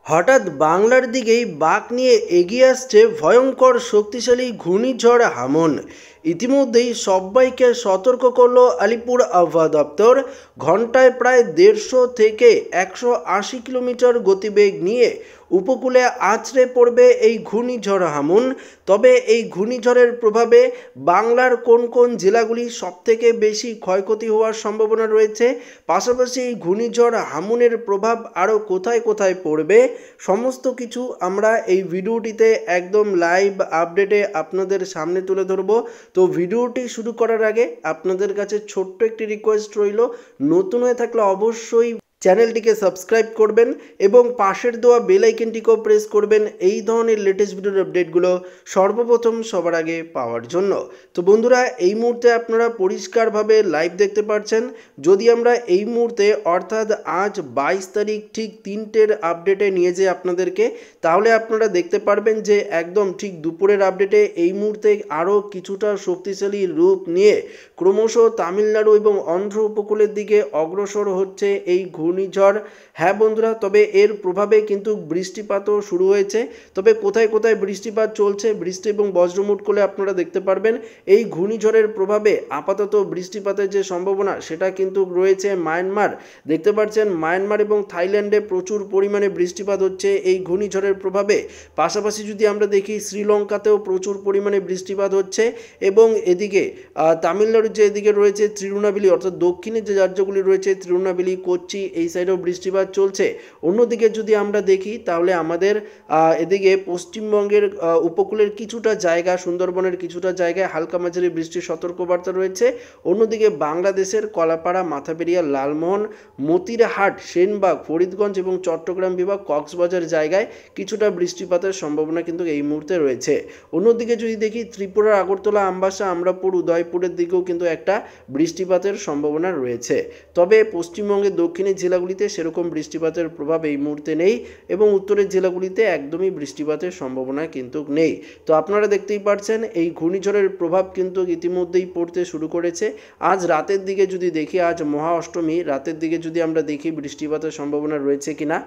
হঠাৎ বাংলার দিকেই বাঁক নিয়ে এগিয়ে আসছে ভয়ঙ্কর শক্তিশালী ঘূর্ণিঝড় হামুন। ইতিমধ্যেই সবাইকে সতর্ক করলো আলিপুর আবহাওয়া দপ্তর। ঘন্টায় প্রায় 150 থেকে 180 কিলোমিটার গতিবেগ নিয়ে উপকূলে আছড়ে পড়বে এই ঘূর্ণিঝড় হামুন। তবে এই ঘূর্ণিঝড়ের প্রভাবে বাংলার কোন কোন জেলাগুলি সবথেকে বেশি ক্ষয়ক্ষতি হওয়ার সম্ভাবনা রয়েছে, পাশাপাশি এই ঘূর্ণিঝড় হামুনের প্রভাব আরও কোথায় কোথায় পড়বে, সমস্ত কিছু আমরা এই ভিডিওটিতে একদম লাইভ আপডেটে আপনাদের সামনে তুলে ধরব। তো ভিডিওটি শুরু করার আগে আপনাদের কাছে ছোট্ট একটি রিকোয়েস্ট রইল, নতুন হয়ে থাকলে অবশ্যই চ্যানেলটিকে সাবস্ক্রাইব করবেন এবং পাশের দেওয়া বেল আইকনটিকেও প্রেস করবেন এই ধরনের লেটেস্ট ভিডিওর আপডেটগুলো সর্বপ্রথম সবার আগে পাওয়ার জন্য। তো বন্ধুরা, এই মুহূর্তে আপনারা পরিষ্কারভাবে লাইভ দেখতে পাচ্ছেন। যদি আমরা এই মুহূর্তে অর্থাৎ আজ 22 তারিখ ঠিক 3টের আপডেটে নিয়ে যাই আপনাদেরকে, তাহলে আপনারা দেখতে পারবেন যে একদম ঠিক দুপুরের আপডেটে এই মুহূর্তে আরও কিছুটা শক্তিশালী রূপ নিয়ে ক্রমশ তামিলনাড়ু এবং অন্ধ্র উপকূলের দিকে অগ্রসর হচ্ছে এই ঘূর্ণিঝড়। হ্যাঁ বন্ধুরা, তবে এর প্রভাবে কিন্তু বৃষ্টিপাতও শুরু হয়েছে। তবে কোথায় কোথায় বৃষ্টিপাত চলছে, বৃষ্টি এবং বজ্রমুট করলে আপনারা দেখতে পারবেন। এই ঘূর্ণিঝড়ের প্রভাবে আপাতত বৃষ্টিপাতের যে সম্ভাবনা সেটা কিন্তু রয়েছে মায়ানমার। দেখতে পাচ্ছেন মায়ানমার এবং থাইল্যান্ডে প্রচুর পরিমাণে বৃষ্টিপাত হচ্ছে এই ঘূর্ণিঝড়ের প্রভাবে। পাশাপাশি যদি আমরা দেখি শ্রীলঙ্কাতেও প্রচুর পরিমাণে বৃষ্টিপাত হচ্ছে এবং এদিকে তামিলনাড়ুর যে এদিকে রয়েছে তিরুনাবেলি, অর্থাৎ দক্ষিণের যে রাজ্যগুলি রয়েছে তিরুনাবেলি, কোচি, এই সাইডেও বৃষ্টিপাত চলছে। অন্যদিকে যদি আমরা দেখি তাহলে আমাদের এদিকে পশ্চিমবঙ্গের উপকূলের কিছুটা জায়গা, সুন্দরবনের কিছুটা জায়গায় হালকা মাঝারি বৃষ্টির সতর্কবার্তা রয়েছে। অন্যদিকে বাংলাদেশের কলাপাড়া, মাথাবেড়িয়া, লালমোহন, মতিরহাট, সেনবাগ, ফরিদগঞ্জ এবং চট্টগ্রাম বিভাগ, কক্সবাজার জায়গায় কিছুটা বৃষ্টিপাতের সম্ভাবনা কিন্তু এই মুহূর্তে রয়েছে। অন্যদিকে যদি দেখি ত্রিপুরার আগরতলা, আমবাসা, আমরাপুর, উদয়পুরের দিকেও কিন্তু একটা বৃষ্টিপাতের সম্ভাবনা রয়েছে। তবে পশ্চিমবঙ্গের দক্ষিণের জেলাগুলিতে সেরকম বৃষ্টিপাতের প্রভাব এই মুহূর্তে নেই এবং উত্তরের জেলাগুলিতে একদমই বৃষ্টিপাতের সম্ভাবনা কিন্তু নেই। তো আপনারা দেখতেই পাচ্ছেন এই ঘূর্ণিঝড়ের প্রভাব কিন্তু ইতিমধ্যেই পড়তে শুরু করেছে। আজ রাতের দিকে যদি দেখি, আজ মহা অষ্টমী, রাতের দিকে যদি আমরা দেখি বৃষ্টিপাতের সম্ভাবনা রয়েছে কিনা,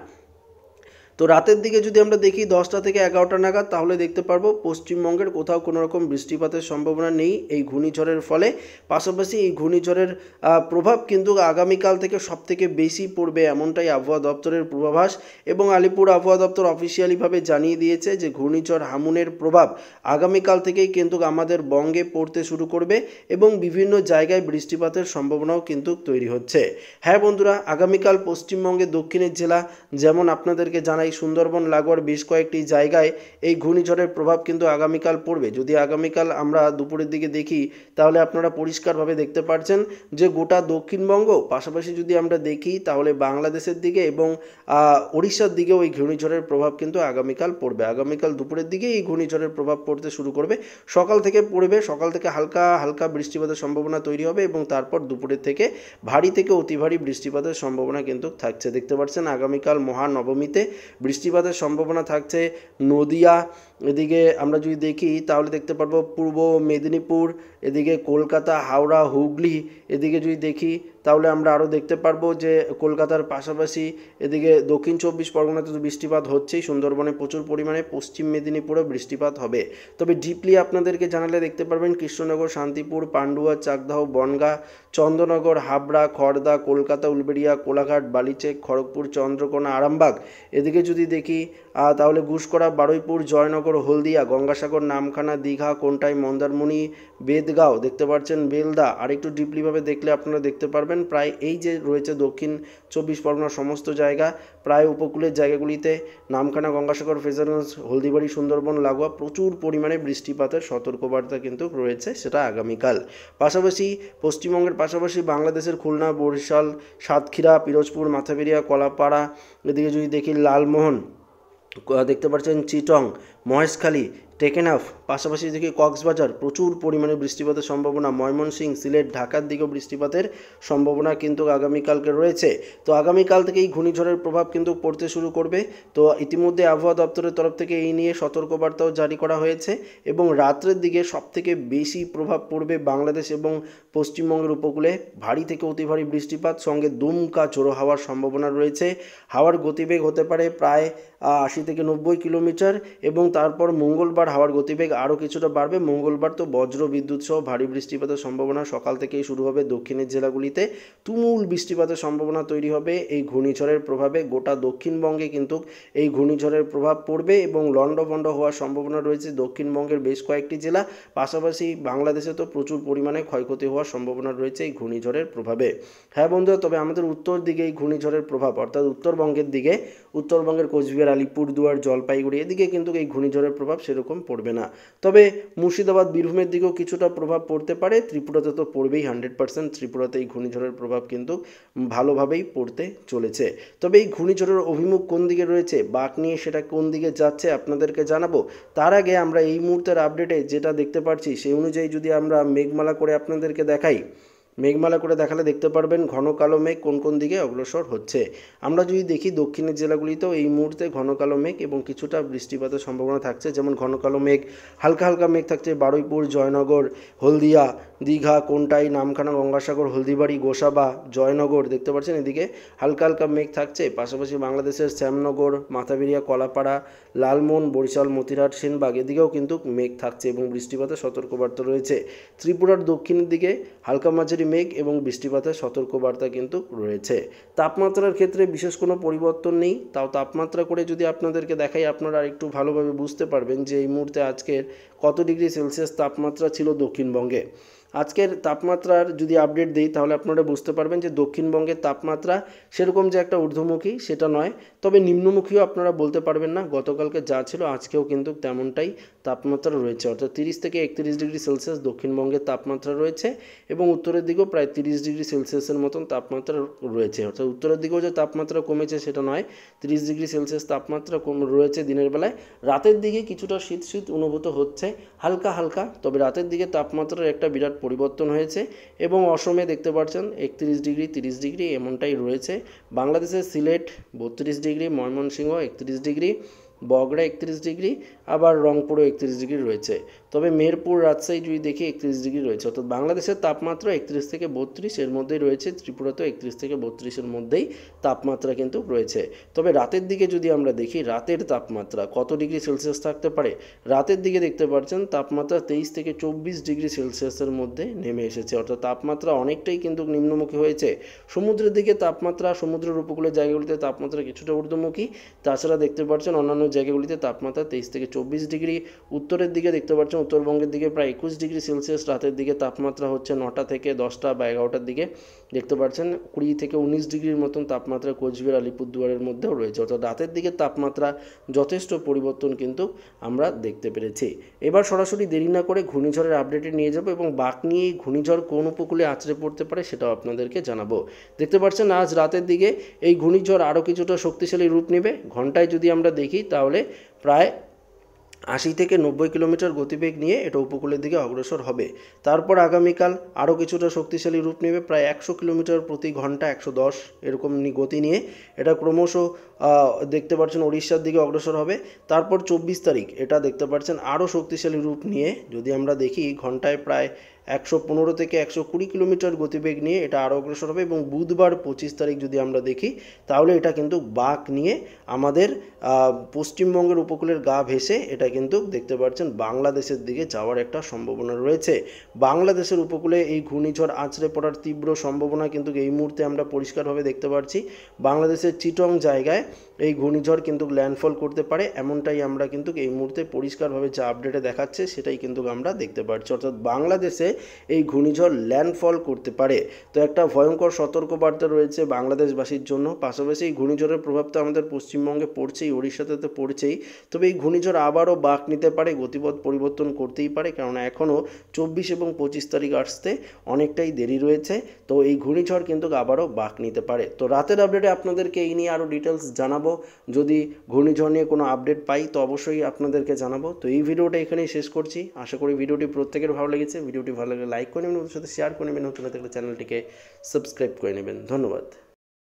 তো রাতের দিকে যদি আমরা দেখি 10টা থেকে 11টা নাগাদ, তাহলে দেখতে পারবো পশ্চিমবঙ্গের কোথাও কোনো রকম বৃষ্টিপাতের সম্ভাবনা নেই এই ঘূর্ণিঝড়ের ফলে। পাশাপাশি এই ঘূর্ণিঝড়ের প্রভাব কিন্তু আগামীকাল থেকে সবথেকে বেশি পড়বে এমনটাই আবহাওয়া দপ্তরের পূর্বাভাস। এবং আলিপুর আবহাওয়া দপ্তর অফিসিয়ালিভাবে জানিয়ে দিয়েছে যে ঘূর্ণিঝড় হামুনের প্রভাব আগামীকাল থেকেই কিন্তু আমাদের বঙ্গে পড়তে শুরু করবে এবং বিভিন্ন জায়গায় বৃষ্টিপাতের সম্ভাবনাও কিন্তু তৈরি হচ্ছে। হ্যাঁ বন্ধুরা, আগামীকাল পশ্চিমবঙ্গের দক্ষিণের জেলা যেমন আপনাদেরকে জানাই, সুন্দরবন লাগোয়ার বেশ কয়েকটি জায়গায় এই ঘূর্ণিঝড়ের প্রভাব কিন্তু আগামীকাল পড়বে। যদি আগামীকাল আমরা দুপুরের দিকে দেখি তাহলে আপনারা পরিষ্কারভাবে দেখতে পাচ্ছেন যে গোটা দক্ষিণবঙ্গ, পাশাপাশি যদি আমরা দেখি তাহলে বাংলাদেশের দিকে এবং ওড়িশার দিকেও এই ঘূর্ণিঝড়ের প্রভাব কিন্তু আগামীকাল পড়বে। আগামীকাল দুপুরের দিকে এই ঘূর্ণিঝড়ের প্রভাব পড়তে শুরু করবে, সকাল থেকে পড়বে। সকাল থেকে হালকা হালকা বৃষ্টিপাতের সম্ভাবনা তৈরি হবে এবং তারপর দুপুরের থেকে ভারী থেকে অতি ভারী বৃষ্টিপাতের সম্ভাবনা কিন্তু থাকছে। দেখতে পাচ্ছেন আগামীকাল মহানবমীতে বৃষ্টিপাতের সম্ভাবনা থাকছে। নদিয়া, এদিকে আমরা যদি দেখি তাহলে দেখতে পারবো পূর্ব মেদিনীপুর, এদিকে কলকাতা, হাওড়া, হুগলি, এদিকে যদি দেখি তাহলে আমরা আরও দেখতে পারবো যে কলকাতার পাশাপাশি এদিকে দক্ষিণ 24 পরগনাতে তো বৃষ্টিপাত হচ্ছেই, সুন্দরবনে প্রচুর পরিমাণে, পশ্চিম মেদিনীপুরেও বৃষ্টিপাত হবে। তবে ডিপলি আপনাদেরকে জানালে দেখতে পারবেন কৃষ্ণনগর, শান্তিপুর, পান্ডুয়া, চাকদাহ, বনগাঁ, চন্দ্রনগর, হাবড়া, খড়দা, কলকাতা, উলবেড়িয়া, কোলাঘাট, বালিচক, খড়গপুর, চন্দ্রকোনা, আরামবাগ, এদিকে যদি দেখি তাহলে ঘুষকরা, বারুইপুর, জয়নগর, হলদিয়া, গঙ্গাসাগর, নামখানা, দীঘা, কোন্টাই, মন্দারমণি, বেদগাঁও, দেখতে পাচ্ছেন বেলদা। আর একটু ডিপলিভাবে দেখলে আপনারা দেখতে পারবেন প্রায় এই যে রয়েছে দক্ষিণ 24 পরগনার সমস্ত জায়গা, প্রায় উপকূলের জায়গাগুলিতে নামখানা, গঙ্গাসাগর, ফ্রেজারগঞ্জ, হলদিবাড়ি, সুন্দরবন লাগোয়া প্রচুর পরিমাণে বৃষ্টিপাতের সতর্কবার্তা কিন্তু রয়েছে, সেটা আগামীকাল। পাশাপাশি পশ্চিমবঙ্গের পাশাপাশি বাংলাদেশের খুলনা, বরিশাল, সাতক্ষীরা, পিরোজপুর, মাথাবেড়িয়া, কলাপাড়া, এদিকে যদি দেখি লালমোহন, দেখতে পাচ্ছেন চিটং, মহেশখালী, টেকেনাফ, পাশাপাশি দিকে কক্সবাজার প্রচুর পরিমাণে বৃষ্টিপাতের সম্ভাবনা, ময়মনসিংহ, সিলেট, ঢাকার দিকেও বৃষ্টিপাতের সম্ভাবনা কিন্তু আগামীকালকে রয়েছে। তো আগামীকাল থেকে এই ঘূর্ণিঝড়ের প্রভাব কিন্তু পড়তে শুরু করবে। তো ইতিমধ্যে আবহাওয়া দপ্তরের তরফ থেকে এই নিয়ে সতর্কবার্তাও জারি করা হয়েছে এবং রাত্রের দিকে সবথেকে বেশি প্রভাব পড়বে বাংলাদেশ এবং পশ্চিমবঙ্গের উপকূলে। ভারী থেকে অতি ভারী বৃষ্টিপাত সঙ্গে দুমকা ঝোড়ো হাওয়ার সম্ভাবনা রয়েছে। হাওয়ার গতিবেগ হতে পারে প্রায় 80 থেকে 90 কিলোমিটার এবং তারপর মঙ্গলবার হাওয়ার গতিবেগ আরও কিছুটা বাড়বে। মঙ্গলবার তো বজ্র বিদ্যুৎ সহ ভারী বৃষ্টিপাতের সম্ভাবনা সকাল থেকেই শুরু হবে। দক্ষিণের জেলাগুলিতে তুমুল বৃষ্টিপাতের সম্ভাবনা তৈরি হবে এই ঘূর্ণিঝড়ের প্রভাবে। গোটা দক্ষিণবঙ্গে কিন্তু এই ঘূর্ণিঝড়ের প্রভাব পড়বে এবং লণ্ডভণ্ড হওয়ার সম্ভাবনা রয়েছে দক্ষিণবঙ্গের বেশ কয়েকটি জেলা, পাশাপাশি বাংলাদেশে তো প্রচুর পরিমাণে ক্ষয়ক্ষতি হওয়ার সম্ভাবনা রয়েছে এই ঘূর্ণিঝড়ের প্রভাবে। হ্যাঁ বন্ধুরা, তবে আমাদের উত্তর দিকে এই ঘূর্ণিঝড়ের প্রভাব অর্থাৎ উত্তরবঙ্গের দিকে, উত্তরবঙ্গের কোচবিহার, আলিপুরদুয়ার, জলপাইগুড়ি এদিকে কিন্তু এই ঘূর্ণিঝড়ের প্রভাব সেরকম পড়বে না। তবে মুর্শিদাবাদ, বীরভূমের দিকেও কিছুটা প্রভাব পড়তে পারে। ত্রিপুরাতে তো পড়বেই 100%। ত্রিপুরাতে এই ঘূর্ণিঝড়ের প্রভাব কিন্তু ভালোভাবেই পড়তে চলেছে। তবে এই ঘূর্ণিঝড়ের অভিমুখ কোন দিকে রয়েছে, বাঁক নিয়ে সেটা কোন দিকে যাচ্ছে আপনাদেরকে জানাবো। তার আগে আমরা এই মুহূর্তের আপডেটে যেটা দেখতে পাচ্ছি সেই অনুযায়ী যদি আমরা মেঘমালা করে আপনাদেরকে দেখাই, মেঘমালা করে দেখালে দেখতে পারবেন ঘন কালো মেঘ কোন কোন দিকে অগ্রসর হচ্ছে। আমরা যদি দেখি দক্ষিণের জেলাগুলিতেও এই মুহূর্তে ঘন কালো মেঘ এবং কিছুটা বৃষ্টিপাতের সম্ভাবনা থাকছে। যেমন ঘন কালো মেঘ, হালকা হালকা মেঘ থাকছে বারুইপুর, জয়নগর, হলদিয়া, দীঘা, কোন্টাই, নামখানা, গঙ্গাসাগর, হলদিবাড়ি, গোসাবা, জয়নগর দেখতে পাচ্ছেন এদিকে হালকা হালকা মেঘ থাকছে। পাশাপাশি বাংলাদেশের শ্যামনগর, মাথাবেরিয়া, কলাপাড়া, লালমোহন, বরিশাল, মতিরহাট, সেনবাগ এদিকেও কিন্তু মেঘ থাকছে এবং বৃষ্টিপাতের সতর্কবার্তা রয়েছে। ত্রিপুরার দক্ষিণের দিকে হালকা মাঝারি মেঘ এবং বৃষ্টিপাতের সতর্কবার্তা কিন্তু রয়েছে। তাপমাত্রার ক্ষেত্রে বিশেষ কোনো পরিবর্তন নেই, তাও তাপমাত্রা করে যদি আপনাদেরকে দেখাই আপনারা একটু ভালোভাবে বুঝতে পারবেন যে এই মুহূর্তে আজকের কত ডিগ্রি সেলসিয়াস তাপমাত্রা ছিল দক্ষিণবঙ্গে। আজকের তাপমাত্রার যদি আপডেট দিই তাহলে আপনারা বুঝতে পারবেন যে দক্ষিণবঙ্গের তাপমাত্রা সেরকম যে একটা ঊর্ধ্বমুখী সেটা নয়, তবে নিম্নমুখীও আপনারা বলতে পারবেন না। গতকালকে যা ছিল আজকেও কিন্তু তেমনটাই তাপমাত্রা রয়েছে, অর্থাৎ 30 থেকে 31 ডিগ্রি সেলসিয়াস দক্ষিণবঙ্গের তাপমাত্রা রয়েছে এবং উত্তরের দিকেও প্রায় 30 ডিগ্রি সেলসিয়াসের মতন তাপমাত্রা রয়েছে। অর্থাৎ উত্তরের দিকেও যে তাপমাত্রা কমেছে সেটা নয়, 30 ডিগ্রি সেলসিয়াস তাপমাত্রা কম রয়েছে দিনের বেলায়। রাতের দিকে কিছুটা শীত শীত অনুভূত হচ্ছে হালকা হালকা, তবে রাতের দিকে তাপমাত্রার একটা বিরাট পরিবর্তন হয়েছে এবং অসমে দেখতে পাচ্ছেন 31 ডিগ্রি 30 ডিগ্রি এমনটাই রয়েছে। বাংলাদেশের Sylhet 32 degree, Mymensingh 31 degree, Bogura 31 degree, আবার রংপুরও 31 ডিগ্রি রয়েছে। তবে মেহেরপুর, রাজশাহী যদি দেখি 31 ডিগ্রি রয়েছে। অর্থাৎ বাংলাদেশের তাপমাত্রা 31 থেকে 32 এর মধ্যেই রয়েছে। ত্রিপুরাতেও 31 থেকে 32-এর মধ্যেই তাপমাত্রা কিন্তু রয়েছে। তবে রাতের দিকে যদি আমরা দেখি রাতের তাপমাত্রা কত ডিগ্রি সেলসিয়াস থাকতে পারে, রাতের দিকে দেখতে পাচ্ছেন তাপমাত্রা 23 থেকে 24 ডিগ্রি সেলসিয়াসের মধ্যে নেমে এসেছে। অর্থাৎ তাপমাত্রা অনেকটাই কিন্তু নিম্নমুখী হয়েছে। সমুদ্রের দিকে তাপমাত্রা, সমুদ্রের উপকূলের জায়গাগুলিতে তাপমাত্রা কিছুটা ঊর্ধ্বমুখী। তাছাড়া দেখতে পাচ্ছেন অন্যান্য জায়গাগুলিতে তাপমাত্রা 23 থেকে 24 ডিগ্রি। উত্তরের দিকে দেখতে পাচ্ছেন উত্তরবঙ্গের দিকে প্রায় 21 ডিগ্রি সেলসিয়াস রাতের দিকে তাপমাত্রা হচ্ছে। 9টা থেকে 10টা বা 11টার দিকে দেখতে পাচ্ছেন 20 থেকে 19 ডিগ্রির মতন তাপমাত্রা কোচবিহার, আলিপুরদুয়ারের মধ্যেও রয়েছে। অর্থাৎ রাতের দিকে তাপমাত্রা যথেষ্ট পরিবর্তন কিন্তু আমরা দেখতে পেরেছি। এবার সরাসরি দেরি না করে ঘূর্ণিঝড়ের আপডেটে নিয়ে যাব এবং বাঁক নিয়ে ঘূর্ণিঝড় কোন উপকূলে আছড়ে পড়তে পারে সেটাও আপনাদেরকে জানাবো। দেখতে পাচ্ছেন আজ রাতের দিকে এই ঘূর্ণিঝড় আরও কিছুটা শক্তিশালী রূপ নেবে। ঘন্টায় যদি আমরা দেখি তাহলে প্রায় 80 থেকে 90 কিলোমিটার গতিবেগ নিয়ে এটা উপকূলের দিকে অগ্রসর হবে। তারপর আগামীকাল আরও কিছুটা শক্তিশালী রূপ নেবে, প্রায় 100 কিলোমিটার প্রতি ঘন্টা, 110 এরকম গতি নিয়ে এটা ক্রমশ দেখতে পাচ্ছেন ওড়িশার দিকে অগ্রসর হবে। তারপর 24 তারিখ এটা দেখতে পাচ্ছেন আরও শক্তিশালী রূপ নিয়ে যদি আমরা দেখি ঘন্টায় প্রায় 115 থেকে 120 কিলোমিটার গতিবেগ নিয়ে এটা আরও অগ্রসর হবে এবং বুধবার 25 তারিখ যদি আমরা দেখি তাহলে এটা কিন্তু বাঁক নিয়ে আমাদের পশ্চিমবঙ্গের উপকূলের গা ভেসে এটা কিন্তু দেখতে পাচ্ছেন বাংলাদেশের দিকে যাওয়ার একটা সম্ভাবনা রয়েছে। বাংলাদেশের উপকূলে এই ঘূর্ণিঝড় আছড়ে পড়ার তীব্র সম্ভাবনা কিন্তু এই মুহূর্তে আমরা পরিষ্কারভাবে দেখতে পাচ্ছি। বাংলাদেশের চিটং জায়গায় এই ঘূর্ণিঝড় কিন্তু ল্যান্ডফল করতে পারে, এমনটাই আমরা কিন্তু এই মুহূর্তে পরিষ্কারভাবে যা আপডেটে দেখাচ্ছে সেটাই কিন্তু আমরা দেখতে পাচ্ছি। অর্থাৎ বাংলাদেশে এই ঘূর্ণিঝড় ল্যান্ডফল করতে পারে। তো একটা ভয়ঙ্কর সতর্কবার্তা রয়েছে বাংলাদেশবাসীর জন্য। পাশাপাশি এই ঘূর্ণিঝড়ের প্রভাব তো আমাদের পশ্চিমবঙ্গে পড়ছেই, ওড়িশাতে তো পড়ছেই। তবে এই ঘূর্ণিঝড় আবারও বাঁক নিতে পারে, গতিপথ পরিবর্তন করতেই পারে, কারণ এখনও 24 এবং 25 তারিখ আসতে অনেকটাই দেরি রয়েছে। তো এই ঘূর্ণিঝড় কিন্তু আবারও বাঁক নিতে পারে। তো রাতের আপডেটে আপনাদেরকে এই নিয়ে আরও ডিটেলস জানাবো। যদি ঘূর্ণিঝড় নিয়ে কোনো আপডেট পাই তো অবশ্যই আপনাদেরকে জানাবো। তো এই ভিডিওটা এখানেই শেষ করছি। আশা করি ভিডিওটি প্রত্যেকের ভালো লেগেছে। ভিডিওটি ভালো লাগলে লাইক করে নেবেন, ওদের সাথে শেয়ার করে নেবেন, নতুন থাকলে চ্যানেলটিকে সাবস্ক্রাইব করে নেবেন। ধন্যবাদ।